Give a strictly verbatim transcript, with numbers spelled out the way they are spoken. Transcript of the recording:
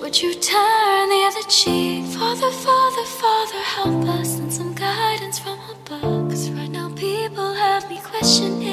Would you turn the other cheek? Father, Father, Father, help us, and some guidance from above. 'Cause right now people have me questioning